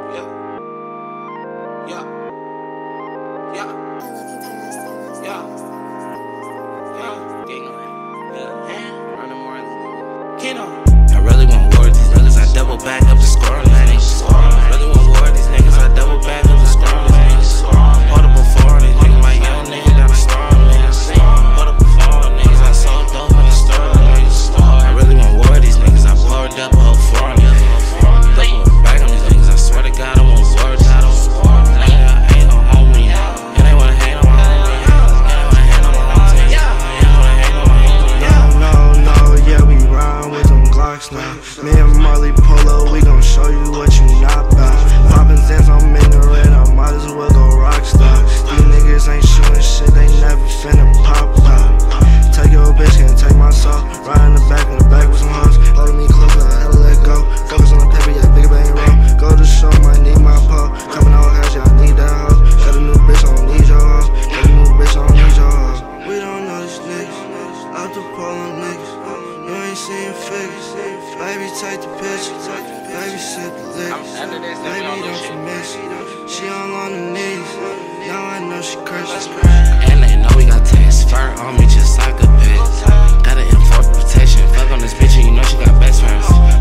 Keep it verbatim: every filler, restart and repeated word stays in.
Yeah. Yeah. Yeah. Yeah. Yeah. Running more. Keno. I really want war with these niggas. I double back up the scoring lanes. I really want war with these niggas. I double back up the scoring lanes. Portable four on these niggas. My young nigga got a star on niggas. Portable four on niggas. I sold dope in the store niggas. I really want war with these niggas. I poured up a whole four on niggas. Double back on these niggas. I swear to God I want war with that. Nigga ain't no homie. And they wanna hate on my homie. And they wanna hate on my homie. Yeah. And they wanna hate on my homie. No, no, no, yeah, we ride with them Glocks now. Me and Marley Polo, we gon' show you what you not about. Poppin' Zans, I'm in the red, I might as well go rockstar. These niggas ain't shooting shit, they never finna pop out. Take your bitch, can't take my soul. Ride in the back, in the back with some hoes. Holding me close, I had to let go. Focus on the paper, yeah, big bang roll. Go to show, might need my pole. Coming out cash, yeah, I need that hoe. Got a new bitch, I don't need your hoe. Got a new bitch, I don't need your hoe. We don't know these niggas, out the pole niggas. You ain't seen figures. Baby, take the picture. Baby, sip the liquor. Baby, don't you miss it. She all on the knees. Now I know she crazy. And they know we got transfer on me just like a bitch. Gotta enforce protection. Fuck on this bitch and you know she got best friends.